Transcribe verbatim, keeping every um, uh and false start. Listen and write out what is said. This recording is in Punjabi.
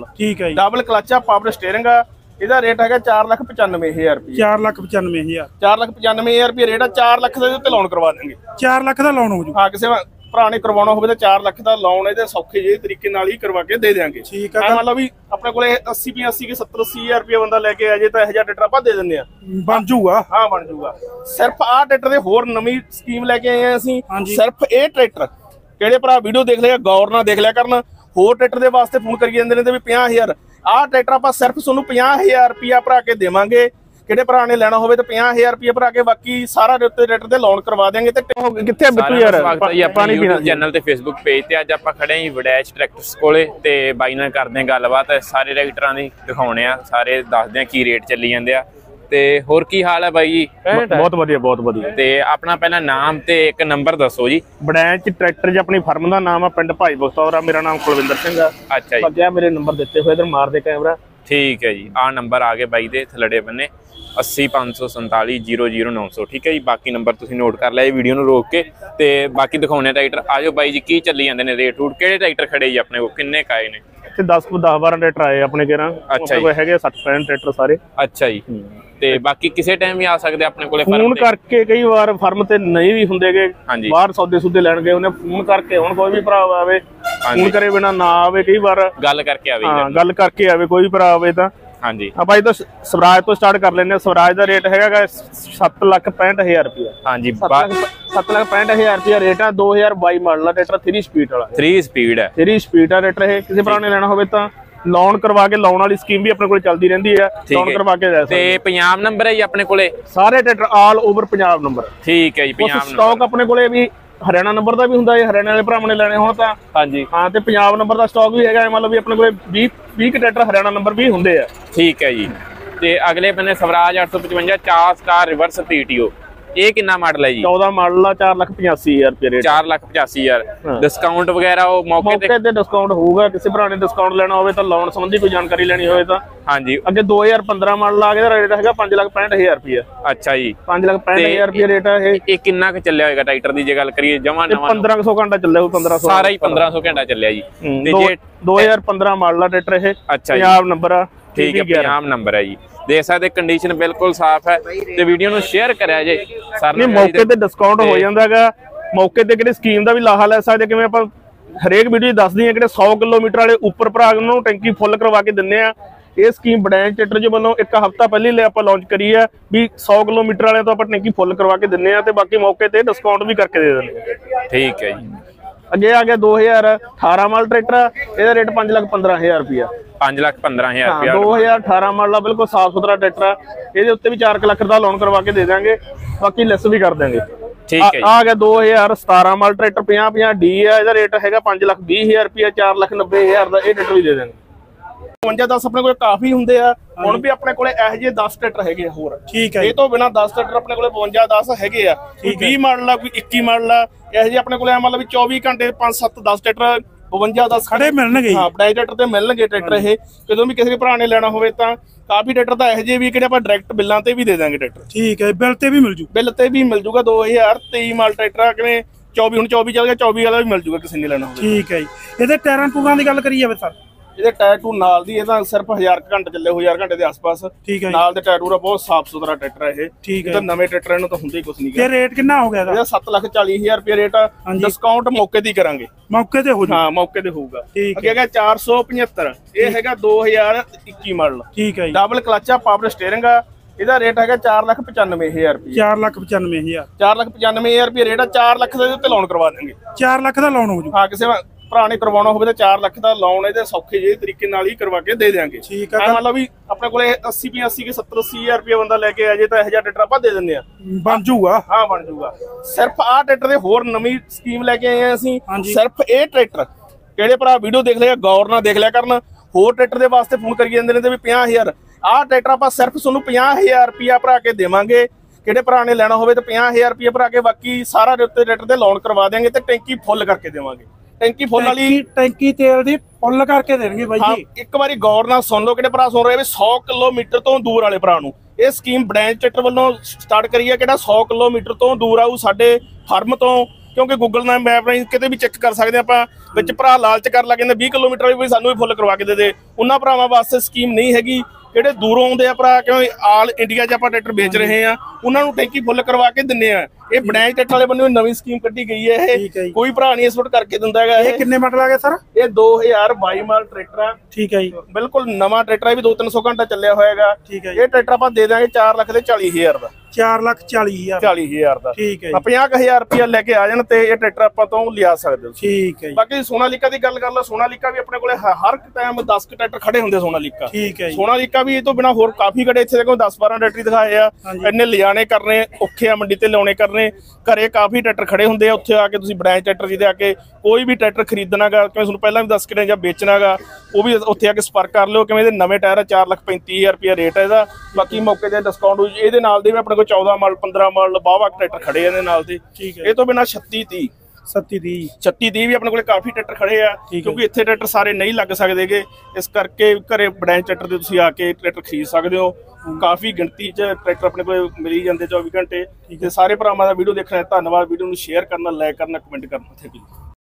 मॉडल। ठीक है, डबल क्लच आ, पावर स्टीयरिंग आ। ਇਹਦਾ ਰੇਟ ਹੈਗਾ ਚਾਰ ਲੱਖ ਪਚਾਨਵੇਂ ਹਜ਼ਾਰ ਰੁਪਏ। चार लाख पचानवे हजार चार ਲੱਖ ਪਚਾਨਵੇਂ ਹਜ਼ਾਰ ਰੁਪਏ ਰੇਟ ਆ। ਚਾਰ ਲੱਖ ਦੇ ਉੱਤੇ ਲੋਨ ਕਰਵਾ ਦੇਣਗੇ। चार लाख ਦਾ ਲੋਨ ਹੋ ਜੂ। ਹਾਂ, ਕਿਸੇ ਭਰਾ ਨੇ ਕਰਵਾਉਣਾ ਹੋਵੇ ਤਾਂ ਚਾਰ ਲੱਖ ਦਾ ਲੋਨ ਇਹਦੇ ਸੌਖੇ ਜਿਹੇ ਤਰੀਕੇ ਨਾਲ ਹੀ ਕਰਵਾ ਕੇ ਦੇ ਦਿਆਂਗੇ। ਠੀਕ ਹੈ, ਮੰਨ ਲਓ ਵੀ ਆਪਣੇ ਕੋਲੇ अस्सी पचासी ਕੇ सत्तर अस्सी ਹਜ਼ਾਰ ਰੁਪਏ ਬੰਦਾ ਲੈ ਕੇ ਆ ਜੇ ਤਾਂ ਇਹੋ ਜਿਹਾ ਟਰੈਕਟਰ ਆਪਾਂ ਦੇ ਦਿੰਦੇ ਆ। ਬਣ ਜੂਗਾ। ਹਾਂ, ਬਣ ਜੂਗਾ। ਸਿਰਫ ਆਹ ਟਰੈਕਟਰ ਦੇ ਹੋਰ ਨਵੀਂ ਸਕੀਮ ਲੈ ਕੇ ਆਏ ਆ ਅਸੀਂ। ਸਿਰਫ ਇਹ ਟਰੈਕਟਰ ਕਿਹੜੇ ਭਰਾ ਵੀਡੀਓ ਦੇਖ ਲਿਆ ਗੌਰ ਨਾਲ ਦੇਖ ਲਿਆ ਕਰਨ। ਹੋਰ ਟਰੈਕਟਰ ਦੇ ਵਾਸਤੇ ਫੋਨ ਕਰੀ ਜਾਂਦੇ ਨੇ ਤੇ ਵੀ ਪੰਜਾਹ ਹਜ਼ਾਰ ਆਹ ਟਰੈਕਟਰ ਆਪਾਂ ਸਿਰਫ ਤੁਹਾਨੂੰ ਪੰਜਾਹ ਹਜ਼ਾਰ ਰੁਪਇਆ ਭਰਾ ਕੇ ਦੇਵਾਂਗੇ। ਕਿਹੜੇ ਭਰਾ ਨੇ ਲੈਣਾ ਹੋਵੇ ਤਾਂ ਪੰਜਾਹ ਹਜ਼ਾਰ ਰੁਪਇਆ ਭਰਾ ਕੇ ਬਾਕੀ ਸਾਰਾ ਦੇ ਉੱਤੇ ਟਰੈਕਟਰ ਦੇ ਲੋਨ ਕਰਵਾ ਦੇਵਾਂਗੇ। ਤੇ ਕਿੱਥੇ ਬਿੱਟੂ ਯਾਰ ਪਾਣੀ ਪੀਣਾ ਚੈਨਲ ਤੇ ਫੇਸਬੁੱਕ ਪੇਜ ਤੇ ਅੱਜ ਆਪਾਂ ਖੜੇ ਆਂ ਵਡੈਚ ਟਰੈਕਟਰਸ ਕੋਲੇ ਤੇ ਬਾਈ ਨਾਲ ਕਰਦੇ ਆਂ ਗੱਲਬਾਤ। ਸਾਰੇ ਟਰੈਕਟਰਾਂ ਦੀ ਦਿਖਾਉਣੇ ਆ, ਸਾਰੇ ਦੱਸਦੇ ਆ ਕੀ ਰੇਟ ਚੱਲੀ ਜਾਂਦੇ ਆ ਤੇ ਹੋਰ ਕੀ ਹਾਲ ਹੈ ਬਾਈ ਜੀ? ਬਹੁਤ ਵਧੀਆ, ਬਹੁਤ ਵਧੀਆ। ਤੇ ਆਪਣਾ ਪਹਿਲਾਂ ਨਾਮ ਤੇ ਇੱਕ ਨੰਬਰ ਦੱਸੋ ਜੀ। ਵਡੈਚ ਟਰੈਕਟਰ ਜੀ ਆਪਣੀ ਫਰਮ ਦਾ ਨਾਮ ਆ, ਪਿੰਡ ਭਾਈ ਬਖਤੌਰ ਆ। ਮੇਰਾ ਨਾਮ ਕੁਲਵਿੰਦਰ ਸਿੰਘ ਆ। ਅੱਛਾ ਜੀ, ਅੱਗੇ ਮੇਰੇ ਨੰਬਰ ਦਿੱਤੇ ਹੋਏ ਇਧਰ ਮਾਰ ਦੇ ਕੈਮਰਾ। ਠੀਕ ਹੈ ਜੀ, ਆਹ ਨੰਬਰ ਆ ਗਏ ਬਾਈ ਦੇ ਥੱਲੜੇ ਬੰਨੇ अस्सी पाँच सौ संताली जीरो जीरो नौ सौ। ठीक है जी, बाकी नंबर तुसीं नोट कर लिया वीडियो नूं रोक के ते बाकी दिखाउने ट्रैक्टर। आ जाओ बाई जी, की चली जांदे ने रेट रूट? किहड़े ट्रैक्टर खड़े जी अपने को? किन्ने काए ने? ਇੱਥੇ दस दस बारह ट्रैक्टर आए अपने घेरा। अच्छा जी, ਹੈਗੇ सठ पैंठ ट्रैक्टर ਸਾਰੇ। अच्छा जी, ਤੇ ਬਾਕੀ ਕਿਸੇ ਟਾਈਮ ਵੀ ਆ ਸਕਦੇ ਆਪਣੇ ਕੋਲੇ ਫੋਨ ਕਰਕੇ। ਕਈ ਵਾਰ ਫਰਮ ਤੇ ਨਹੀਂ ਵੀ ਹੁੰਦੇਗੇ, ਬਾਹਰ ਸੌਦੇ ਸੁਦੇ ਲੈਣ ਗਏ ਉਹਨੇ ਫੋਨ ਕਰਕੇ। ਹੁਣ ਕੋਈ ਵੀ ਭਰਾ ਆਵੇ ਫੋਨ ਕਰੇ ਬਿਨਾ ਨਾ ਆਵੇ, ਕਈ ਵਾਰ ਗੱਲ ਕਰਕੇ ਆਵੇ। ਹਾਂ, ਗੱਲ ਕਰਕੇ ਆਵੇ ਕੋਈ ਭਰਾ ਆਵੇ ਤਾਂ। ਹਾਂਜੀ, ਆਪਾਂ ਇਹਦਾ ਸਵਰਾਜ ਤੋਂ ਸਟਾਰਟ ਕਰ ਲੈਂਦੇ ਹਾਂ। ਸਵਰਾਜ ਦਾ ਰੇਟ ਹੈਗਾ ਸੱਤ ਲੱਖ ਪੈਂਹਠ ਹਜ਼ਾਰ ਰੁਪਇਆ। ਹਾਂਜੀ, ਸੱਤ ਲੱਖ ਪੈਂਹਠ ਹਜ਼ਾਰ ਰੁਪਇਆ ਰੇਟ ਆ। ਦੋ ਹਜ਼ਾਰ ਬਾਈ ਮਾਡਲ ਆ ਟਰੈਕਟਰ, ਥ੍ਰੀ ਸਪੀਡ ਵਾਲਾ। ਥ੍ਰੀ ਸਪੀਡ ਹੈ, ਥ੍ਰੀ ਸਪੀਡ ਆ ਟਰੈਕਟਰ ਇਹ। ਕਿਸੇ ਭਰਾ ਨੇ ਲੈਣਾ ਹੋਵੇ ਤਾਂ ਲੋਨ ਕਰਵਾ ਕੇ, ਲੋਨ ਵਾਲੀ ਸਕੀਮ ਵੀ ਆਪਣੇ ਕੋਲ ਚੱਲਦੀ ਰਹਿੰਦੀ ਹੈ। ਲੋਨ ਕਰਵਾ ਕੇ ਲੈ ਸਕਦੇ। ਤੇ ਪੰਜਾਬ ਨੰਬਰ ਹੈ ਜੀ ਆਪਣੇ ਕੋਲੇ? ਸਾਰੇ tractor all over Punjab number. ਠੀਕ ਹੈ ਜੀ, ਪੰਜਾਬ ਨੰਬਰ। ਸਟਾਕ ਆਪਣੇ ਕੋਲੇ ਵੀ ਹਰਿਆਣਾ ਨੰਬਰ ਦਾ ਵੀ ਹੁੰਦਾ ਹੈ, ਹਰਿਆਣੇ ਵਾਲੇ ਭਰਾਵਾਂ ਨੇ ਲੈਣੇ ਹੋਣ ਤਾਂ। ਹਾਂਜੀ ਹਾਂ, ਤੇ ਪੰਜਾਬ ਨੰਬਰ ਦਾ ਸਟਾਕ ਵੀ ਹੈਗਾ। ਮਤਲਬ ਵੀ ਆਪਣੇ ਕੋਲੇ ਵੀਹ ਵੀਹ ਟਰੈਕਟਰ ਹਰਿਆਣਾ ਨੰਬਰ ਵੀ ਹੁੰਦੇ ਆ। ਠੀਕ ਹੈ ਜੀ। ਤੇ ਅਗਲੇ ਬੰਨੇ ਸਵਰਾਜ ਅੱਠ ਸੌ ਪਚਵੰਜਾ ਚਾਰ ਸਟਾਰ ਰਿਵਰਸ ਪੀਟੀਓ, ਇਹ ਕਿੰਨਾ ਮਾਡਲ ਹੈ ਜੀ? ਚੌਦਾਂ ਮਾਡਲ ਆ, ਚਾਰ ਲੱਖ ਪਚਾਸੀ ਹਜ਼ਾਰ ਰੁਪਏ ਰੇਟ। ਚਾਰ ਲੱਖ ਪਚਾਸੀ ਹਜ਼ਾਰ। ਡਿਸਕਾਊਂਟ ਵਗੈਰਾ ਉਹ ਮੌਕੇ ਤੇ ਤੇ ਡਿਸਕਾਊਂਟ ਹੋਊਗਾ। ਕਿਸੇ ਭਰਾ ਨੇ ਡਿਸਕਾਊਂਟ ਲੈਣਾ ਹੋਵੇ ਤਾਂ, ਲੋਨ ਸੰਬੰਧੀ ਕੋਈ ਜਾਣਕਾਰੀ ਲੈਣੀ ਹੋਵੇ ਤਾਂ। ਹਾਂਜੀ, ਅੱਗੇ ਦੋ ਹਜ਼ਾਰ ਪੰਦਰਾਂ ਮਾਡਲ ਆ ਗਿਆ, ਰੇਟ ਹੈਗਾ ਪੰਜ ਲੱਖ ਪੈਂਹਠ ਹਜ਼ਾਰ ਰੁਪਏ। ਅੱਛਾ ਜੀ, ਪੰਜ ਲੱਖ ਪੈਂਹਠ ਹਜ਼ਾਰ ਰੁਪਏ ਰੇਟ ਆ ਇਹ। ਇਹ ਕਿੰਨਾ ਕੁ ਚੱਲਿਆ ਹੋਏਗਾ ਟਰੈਕਟਰ ਦੀ ਜੇ ਗੱਲ ਕਰੀਏ? ਜਮਾ ਨਵਾਂ ਪੰਦਰਾਂ ਸੌ ਘੰਟਾ ਚੱਲਿਆ ਹੋਊ। ਪੰਦਰਾਂ ਸੌ ਸਾਰਾ ਹੀ ਪੰਦਰਾਂ ਸੌ ਘੰਟਾ ਚੱਲਿਆ ਜੀ। ਤੇ ਜੇ ਦੋ ਹਜ਼ਾਰ ਪੰਦਰਾਂ ਮਾਡਲ ਆ ਟਰੈਕਟਰ ਇਹ। ਅੱਛਾ, ਪੰਜਾਬ ਨੰਬਰ ਆ। ਠੀਕ ਹੈ, ਪੰਜਾਬ ਨੰਬਰ ਹੈ ਜੀ। ਦੇਖ ਸਕਦੇ ਕੰਡੀਸ਼ਨ ਬਿਲਕੁਲ ਸਾਫ਼ ਹੈ ਤੇ ਵੀਡੀਓ ਨੂੰ ਸ਼ੇਅਰ ਕਰਿਆ ਜੇ। ਸਰ ਨੇ ਮੌਕੇ ਤੇ ਡਿਸਕਾਊਂਟ ਹੋ ਜਾਂਦਾ ਹੈਗਾ। ਮੌਕੇ ਤੇ ਕਿਹੜੇ ਸਕੀਮ ਦਾ ਵੀ ਲਾਹਾ ਲੈ ਸਕਦੇ। ਕਿਵੇਂ ਆਪਾਂ ਹਰੇਕ ਵੀਡੀਓ ਦੱਸਦੀ ਹਾਂ, ਕਿਹੜੇ ਸੌ ਕਿਲੋਮੀਟਰ ਵਾਲੇ ਉੱਪਰ ਭਰਾ ਨੂੰ ਟੈਂਕੀ ਫੁੱਲ ਕਰਵਾ ਕੇ ਦਿੰਦੇ ਆ। ਇਹ ਸਕੀਮ ਵਡੈਚ ਟਰੈਕਟਰ ਜੀ ਵੱਲੋਂ ਇੱਕ ਹਫ਼ਤਾ ਪਹਿਲੇ ਲੈ ਆਪਾਂ ਲਾਂਚ ਕਰੀ ਆ ਵੀ ਸੌ ਕਿਲੋਮੀਟਰ ਵਾਲਿਆਂ ਤੋਂ ਆਪਾਂ ਟੈਂਕੀ ਫੁੱਲ ਕਰਵਾ ਕੇ ਦਿੰਦੇ ਆ ਤੇ ਬਾਕੀ ਮੌਕੇ ਤੇ ਡਿਸਕਾਊਂਟ ਵੀ ਕਰਕੇ ਦੇ ਦਿੰਦੇ ਆ। ਠੀਕ ਹੈ ਜੀ। ਅੱਗੇ ਆ ਗਿਆ ਦੋ ਹਜ਼ਾਰ ਅਠਾਰਾਂ ਮਾਡਲ ਟਰੈਕਟਰ। ਇਹਦਾ ਰੇਟ ਪੰਜ ਲੱਖ ਪੰਦਰਾਂ ਹਜ਼ਾਰ ਰੁਪਇਆ। ਪੰਜ ਲੱਖ ਪੰਦਰਾਂ ਹਜ਼ਾਰ ਰੁਪਇਆ। ਦੋ ਹਜ਼ਾਰ ਅਠਾਰਾਂ ਮਾਡਲ ਆ, ਬਿਲਕੁਲ ਸਾਫ ਸੁਥਰਾ ਟਰੈਕਟਰ ਆ। ਇਹਦੇ ਉੱਤੇ ਵੀ ਚਾਰ ਲੱਖ ਦਾ ਲੋਨ ਕਰਵਾ ਕੇ ਦੇ ਦਾਂਗੇ, ਬਾਕੀ ਲੈਸ ਵੀ ਕਰ ਦਾਂਗੇ। ਠੀਕ ਹੈ। ਆ ਗਿਆ ਦੋ ਹਜ਼ਾਰ ਸਤਾਰਾਂ ਮਾਡਲ ਟਰੈਕਟਰ ਪੰਜਾਹ ਪੰਜਾਹ ਡੀ ਆ। ਇਹਦਾ ਰੇਟ ਹੈਗਾ ਪੰਜ ਲੱਖ ਵੀਹ ਹਜ਼ਾਰ ਰੁਪਇਆ। ਚਾਰ ਲੱਖ ਨੱਬੇ ਹਜ਼ਾਰ ਦਾ ਇਹ ਟਰੈਕਟਰ ਵੀ ਦੇ ਦਾਂਗੇ। ਬਵੰਜਾ ਦਸ ਆਪਣੇ ਕੋਲ ਕਾਫੀ ਹੁੰਦੇ ਆ। ਹੁਣ ਵੀ ਆਪਣੇ ਕੋਲੇ ਇਹੋ ਜਿਹੇ ਦਸ ਟਰੈਕਟਰ ਹੈਗੇ ਹੋਰ। ਠੀਕ ਹੈ, ਇਹ ਤੋਂ ਬਿਨਾਂ ਦਸ ਟਰੈਕਟਰ ਆਪਣੇ ਕੋਲੇ ਬਵੰਜਾ ਦਸ ਹੈਗੇ ਆ। ਕੋਈ ਵੀਹ ਮਾਡਲ ਆ, ਕੋਈ ਇੱਕੀ ਮਾਡਲ ਆ। ਇਹੋ ਜਿਹੇ ਆਪਣੇ ਕੋਲੇ ਮਤਲਬ ਚੌਵੀ ਘੰਟੇ ਪੰਜ ਸੱਤ ਦਸ ਟਰੈਕਟਰ ਬਵੰਜਾ ਦਸ ਖੜੇ ਮਿਲਣਗੇ। ਹਾਂ, ਬੜਾਈ ਟਰੈਕਟਰ ਤੇ ਮਿਲਣਗੇ ਟਰੈਕਟਰ ਇਹ। ਜਦੋਂ ਵੀ ਕਿਸੇ ਭਰਾ ਨੇ ਲੈਣਾ ਹੋਵੇ ਤਾਂ ਕਾਫੀ ਟਰੈਕਟਰ ਤਾਂ ਇਹੋ ਜਿਹੇ ਵੀ ਕਿਹੜੇ ਆਪਾਂ ਡਾਇਰੈਕਟ ਬਿੱਲਾਂ ਤੇ ਵੀ ਦੇ ਦਾਂਗੇ ਟਰੈਕਟਰ। ਠੀਕ ਹੈ, ਬਿੱਲ ਤੇ ਵੀ ਮਿਲ ਜੂ। ਬਿੱਲ ਤੇ ਵੀ ਮਿਲ ਜੂਗਾ। ਦੋ ਹਜ਼ਾਰ ਤੇਈ ਮਾਡਲ ਟਰੈਕਟਰ ਆ। ਕਿਵੇਂ ਚੌਵੀ ਹੁਣ ਚੌਵੀ ਚੱਲ ਗਿਆ, ਚੌਵੀ ਵਾਲਾ ਵੀ ਮਿਲ ਜੂਗਾ ਕਿਸੇ ਨੇ ਲੈਣਾ ਹੋਵੇ। ਠੀਕ ਹੈ ਜੀ। ਇਹਦੇ ਟਾਇਰਾਂ ਟੂਰਾਂ ਦੀ ਗੱਲ ਕਰੀ ਜਾਵੇ ਸਰ? ਇਹਦੇ ਟਾਇਰ ਟੂ ਨਾਲ ਦੀ ਇਹ ਤਾਂ ਸਿਰਫ ਹਜ਼ਾਰ ਘੰਟੇ ਚੱਲੇ, ਹਜ਼ਾਰ ਘੰਟੇ ਦੇ ਆਸ-ਪਾਸ। ਠੀਕ ਹੈ, ਨਾਲ ਦੇ ਟਾਇਰ ਟੂਰਾ ਬਹੁਤ ਸਾਫ ਸੁਥਰਾ ਟਰੈਕਟਰ ਹੈ ਇਹ। ਠੀਕ ਹੈ, ਨਵੇਂ ਟਰੈਕਟਰ ਨੂੰ ਤਾਂ ਹੁੰਦੇ ਹੀ ਕੁਛ ਨਹੀਂ। ਤੇ ਰੇਟ ਕਿੰਨਾ ਹੋ ਗਿਆ ਇਹਦਾ? ਸੱਤ ਲੱਖ ਚਾਲੀ ਹਜ਼ਾਰ ਰੁਪਏ ਰੇਟ ਆ। ਡਿਸਕਾਊਂਟ ਮੌਕੇ ਤੇ ਕਰਾਂਗੇ। ਮੌਕੇ ਤੇ ਹੋ ਜੂ? ਹਾਂ, ਮੌਕੇ ਤੇ ਹੋਊਗਾ। ਅੱਗੇ ਹੈਗਾ ਚਾਰ ਸੌ ਪਝੱਤਰ। ਇਹ ਹੈਗਾ ਦੋ ਹਜ਼ਾਰ ਇੱਕੀ ਮਾਡਲ। ਠੀਕ ਹੈ, ਡਬਲ ਕਲਚ ਆ, ਪਾਵਰ ਸਟੀਅਰਿੰਗ ਆ। ਇਹਦਾ ਰੇਟ ਹੈਗਾ ਚਾਰ ਲੱਖ ਪਚਾਨਵੇਂ ਹਜ਼ਾਰ ਰੁਪਏ। ਚਾਰ ਲੱਖ ਪਚਾਨਵੇਂ ਹਜ਼ਾਰ ਚਾਰ ਲੱਖ ਪਚਾਨਵੇਂ ਹਜ਼ਾਰ ਰੁਪਏ ਰੇਟ ਆ। ਚਾਰ ਲੱਖ ਦੇ ਉੱਤੇ ਲੋਨ ਕਰਵਾ ਦੇਣਗੇ। ਚਾਰ ਲੱਖ ਦਾ ਲੋਨ ਹੋ ਜੂ। ਹਾਂ, ਕਿਸੇ ਭਰਾ ਨੇ ਕਰਵਾਉਣਾ ਹੋਵੇ ਤਾਂ ਚਾਰ ਲੱਖ ਦਾ ਲੋਨ ਇਹਦੇ ਸੌਖੇ ਜਿਹੇ ਤਰੀਕੇ ਨਾਲ ਹੀ ਕਰਵਾ ਕੇ ਦੇ ਦਿਆਂਗੇ। ਠੀਕ ਹੈ, ਮੰਨ ਲਓ ਵੀ ਆਪਣੇ ਕੋਲੇ अस्सी पचासी ਕੇ सत्तर अस्सी ਹਜ਼ਾਰ ਰੁਪਏ ਬੰਦਾ ਲੈ ਕੇ ਆ ਜੇ ਤਾਂ ਇਹੋ ਜਿਹਾ ਟਰੈਕਟਰ ਆਪਾਂ ਦੇ ਦਿੰਦੇ ਆ। ਬਣ ਜੂਗਾ। ਹਾਂ, ਬਣ ਜੂਗਾ। ਸਿਰਫ ਆਹ ਟਰੈਕਟਰ ਦੇ ਹੋਰ ਨਵੀਂ ਸਕੀਮ ਲੈ ਕੇ ਆਏ ਆ ਅਸੀਂ। ਸਿਰਫ ਇਹ ਟਰੈਕਟਰ ਕਿਹੜੇ ਭਰਾ ਵੀਡੀਓ ਦੇਖ ਲਿਆ ਗੌਰ ਨਾਲ ਦੇਖ ਲਿਆ ਕਰਨ। ਹੋਰ ਟਰੈਕਟਰ ਦੇ ਵਾਸਤੇ ਫੋਨ ਕਰੀ ਜਾਂਦੇ ਨੇ ਤੇ ਵੀ ਪੰਜਾਹ ਹਜ਼ਾਰ ਆਹ ਟਰੈਕਟਰ ਆਪਾਂ ਸਿਰਫ ਤੁਹਾਨੂੰ ਪੰਜਾਹ ਹਜ਼ਾਰ ਰੁਪਇਆ ਭਰਾ ਕੇ ਦੇਵਾਂਗੇ। ਕਿਹੜੇ ਭਰਾ ਨੇ ਲੈਣਾ ਹੋਵੇ ਤਾਂ ਪੰਜਾਹ ਹਜ਼ਾਰ ਰੁਪਏ ਭਰਾ ਕੇ ਬਾਕੀ ਸਾਰਾ ਦੇ ਉੱਤੇ ਟਰੈਕਟਰ ਦੇ ਲੋਨ ਕਰਵਾ ਦੇਵਾਂਗੇ ਤੇ ਟੈਂਕੀ ਫੁੱਲ ਕਰਕੇ ਦੇਵਾਂਗੇ। ਟੈਂਕੀ ਫੁੱਲ ਵਾਲੀ ਟੈਂਕੀ ਤੇਲ ਦੀ ਫੁੱਲ ਕਰਕੇ ਦੇਣਗੇ ਬਾਈ ਜੀ। ਇੱਕ ਵਾਰੀ ਗੌਰ ਨਾਲ ਸੁਣ ਲਓ, ਕਿਹੜੇ ਭਰਾ ਸੁਣ ਰਹੇ ਵੀ ਸੌ ਕਿਲੋਮੀਟਰ ਤੋਂ ਦੂਰ ਵਾਲੇ ਭਰਾ ਨੂੰ ਇਹ ਸਕੀਮ ਵਡੈਚ ਟਰੈਕਟਰ ਵੱਲੋਂ ਸਟਾਰਟ ਕਰੀ ਹੈ। ਕਿਹੜਾ ਸੌ ਕਿਲੋਮੀਟਰ ਤੋਂ ਦੂਰ ਆਊ ਸਾਡੇ ਫਰਮ ਤੋਂ ਕਿਉਂਕਿ ਗੂਗਲ ਨਾਲ ਮੈਪ ਰਾਹੀਂ ਕਿਤੇ ਵੀ ਚੈੱਕ ਕਰ ਸਕਦੇ ਆਪਾਂ। ਵਿੱਚ ਭਰਾ ਲਾਲਚ ਕਰ ਲਾ ਕਹਿੰਦੇ ਵੀਹ ਕਿਲੋਮੀਟਰ ਵੀ ਸਾਨੂੰ ਵੀ ਫੁੱਲ ਕਰਵਾ ਕੇ ਦੇ ਦੇ, ਉਹਨਾਂ ਭਰਾਵਾਂ ਵਾਸਤੇ ਸਕੀਮ ਨਹੀਂ ਹੈਗੀ। ਜਿਹੜੇ ਦੂਰੋਂ ਆਉਂਦੇ ਆ ਭਰਾ, ਕਿਉਂ ਆਲ ਇੰਡੀਆ 'ਚ ਆਪਾਂ ਟਰੈਕਟਰ ਵੇਚ ਰਹੇ ਆ, ਉਹਨਾਂ ਨੂੰ ਟੈਂਕੀ ਫੁੱਲ ਕਰਵਾ ਕੇ ਦਿੰਨੇ ਆ। ਇਹ ਬੜੈਂਚ ਟਰੈਕਟਰ ਵਾਲੇ ਬੰਦੇ ਨਵੀਂ ਸਕੀਮ ਕੱਢੀ ਗਈ ਹੈ ਇਹ, ਕੋਈ ਭਰਾ ਨਹੀਂ ਇਸ ਵਕਤ ਕਰਕੇ ਦਿੰਦਾ ਹੈਗਾ। ਇਹ ਕਿੰਨੇ ਮਾਡਲ ਆ ਗਏ ਸਰ? ਇਹ ਦੋ ਹਜ਼ਾਰ ਬਾਈ ਮਾਡਲ ਟਰੈਕਟਰ ਆ। ਠੀਕ ਹੈ ਜੀ, ਬਿਲਕੁਲ ਨਵਾਂ ਟਰੈਕਟਰ ਹੈ, ਵੀ ਦੋ ਤਿੰਨ ਸੌ ਘੰਟਾ ਚੱਲਿਆ ਹੋਏਗਾ। ਠੀਕ ਹੈ ਜੀ। ਇਹ ਟਰੈਕਟਰ ਆਪਾਂ ਦੇ ਦਾਂਗੇ ਚਾਰ ਲੱਖ ਦੇ ਚਾਲੀ ਹਜ਼ਾਰ ਦਾ। ਚਾਰ ਲੱਖ ਚਾਲੀ ਹਜ਼ਾਰ ਚਾਲੀ ਹਜ਼ਾਰ ਦਾ। ਠੀਕ ਹੈ ਜੀ। ਪੰਜਾਹ ਕੁ ਹਜ਼ਾਰ ਰੁਪਇਆ ਲੈ ਕੇ ਆ ਜਾਣ ਤੇ ਇਹ ਟਰੈਕਟਰ ਆਪਾਂ ਤੋਂ ਲਿਆ ਸਕਦੇ ਹੋ। ਠੀਕ ਹੈ ਜੀ। ਬਾਕੀ ਸੋਨਾਲੀਕਾ ਦੀ ਗੱਲ ਕਰ ਲਾ, ਸੋਨਾਲੀਕਾ ਵੀ ਆਪਣੇ ਕੋਲੇ ਹਰ ਟਾਈਮ ਦਸ ਕੁ ਟਰੈਕਟਰ ਖੜੇ ਹੁੰਦੇ ਸੋਨਾਲੀਕਾ। ਠੀਕ ਹੈ ਜੀ। ਸੋਨਾਲੀਕਾ ਵੀ ਇਹ ਤੋਂ ਬਿਨਾ ਹੋਰ ਕਾਫੀ ਖੜੇ ਇੱਥੇ ਦੇਖੋ ਦਸ ਬਾਰਾਂ ਟਰੈਕਟਰ ਦਿਖਾਏ ਆ। ਇੰਨੇ ਲਿਜਾਣੇ ਕਰਨੇ ਔਖੇ ਆ, ਮੰਡੀ ਤੇ ਲਿਆਉਣੇ ਕਰਨੇ। ਘਰੇ ਕਾਫੀ ਟਰੈਕਟਰ ਖੜੇ ਹੁੰਦੇ ਆ, ਉੱਥੇ ਆ ਕੇ ਤੁਸੀਂ ਬ੍ਰਾਂਚ ਟਰੈਕਟਰ ਜਿਹਦੇ ਆ ਕੇ ਕੋਈ ਵੀ ਟਰੈਕਟਰ ਖਰੀਦਣਾਗਾ, ਕਿਵੇਂ ਤੁਹਾਨੂੰ ਪਹਿਲਾਂ ਵੀ ਦੱਸ ਕੇ ਜਾਂ ਵੇਚਣਾਗਾ, ਉਹ ਵੀ ਉੱਥੇ ਆ ਕੇ ਸੰਪਰਕ ਕਰ ਲਿਓ। ਕਿਵੇਂ ਇਹਦੇ ਨਵੇਂ ਟਾਇਰ ਚਾਰ ਲੱਖ ਪੈਂਤੀ ਹਜ਼ਾਰ ਰੁਪਇਆ ਰੇਟ ਹੈ ਇਹਦਾ। ਬਾਕੀ ਮੌਕੇ ਤੇ ਡਿਸਕਾਊਂਟ ਹੋਈ। ਇਹਦੇ ਨਾਲ ਦੇ ਵੀ ਆਪਣੇ ਕੋਲ ਚੌਦਾਂ ਮਾਡਲ ਪੰਦਰਾਂ ਮਾਡਲ ਬਾਵਾ ਟਰੈਕਟਰ ਖੜੇ ਆ ਇਹਦੇ ਨਾਲ ਦੇ। ਠੀਕ ਹੈ। ਇਹ ਤੋਂ ਬਿਨਾਂ ਛੱਤੀ ਤੀਹ ਸੱਤੀ ਤੀਹ ਛੱਤੀ ਤੀਹ ਵੀ ਆਪਣੇ ਕੋਲੇ ਕਾਫੀ ਟਰੈਕਟਰ ਖੜੇ ਆ, ਕਿਉਂਕਿ ਇੱਥੇ ਟਰੈਕਟਰ ਸਾਰੇ ਨਹੀਂ ਲੱਗ ਸਕਦੇਗੇ। ਇਸ ਕਰਕੇ ਘਰੇ ਬ੍ਰਾਂਚ ਟਰੈਕਟਰ ਦੇ ਤੁਸੀਂ ਆ ਕੇ ਟਰੈਕਟਰ ਖਰੀਦ ਸਕਦੇ ਹੋ। ਕਾਫੀ ਗਿਣਤੀ 'ਚ ਟਰੈਕਟਰ ਆਪਣੇ ਕੋਲੇ ਮਿਲੀ ਜਾਂਦੇ ਚੌਵੀ ਘੰਟੇ। ਤੇ ਸਾਰੇ ਭਰਾਵਾਂ ਦਾ ਵੀਡੀਓ ਦੇਖਣਾ ਧੰਨਵਾਦ। ਵੀਡੀਓ ਨੂੰ ਸ਼ੇਅਰ ਕਰਨਾ, ਲਾਈਕ ਕਰਨਾ, ਕਮੈਂਟ ਕਰਨਾ। Thank you.